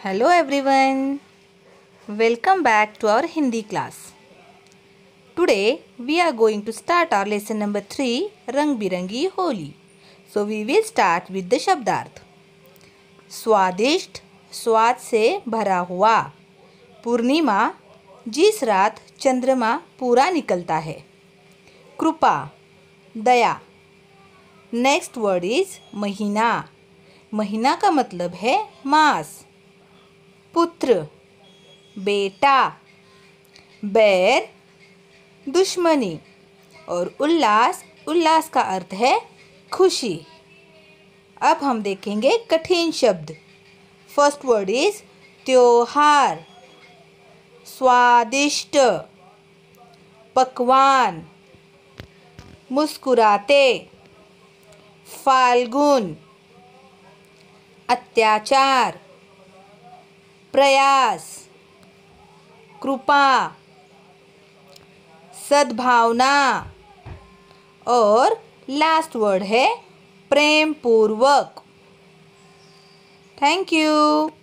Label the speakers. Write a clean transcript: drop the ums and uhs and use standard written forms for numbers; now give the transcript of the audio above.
Speaker 1: Hello everyone, welcome back to our Hindi class. Today we are going to start our lesson number 3 Rang Birangi Holi. So we will start with the शब्दार्थ. स्वादिष्ट, स्वाद से भरा हुआ. पूर्णिमा, जिस रात चंद्रमा पूरा निकलता है. कृपा, दया. नेक्स्ट वर्ड इज महीना. महीना का मतलब है मास. पुत्र, बेटा. बैर, दुश्मनी. और उल्लास, उल्लास का अर्थ है खुशी. अब हम देखेंगे कठिन शब्द. फर्स्ट वर्ड इज त्योहार. स्वादिष्ट, पकवान. मुस्कुराते, फाल्गुन. अत्याचार, प्रयास. कृपा, सद्भावना. और लास्ट वर्ड है प्रेम पूर्वक. Thank you.